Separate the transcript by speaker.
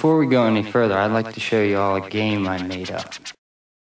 Speaker 1: before we go any further, I'd like to show you all a game I made up.